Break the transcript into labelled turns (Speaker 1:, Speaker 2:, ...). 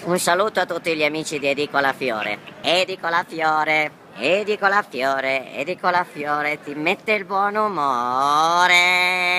Speaker 1: Un saluto a tutti gli amici di Edicola Fiore. Edicola Fiore, Edicola Fiore, Edicola Fiore, ti mette il buon umore.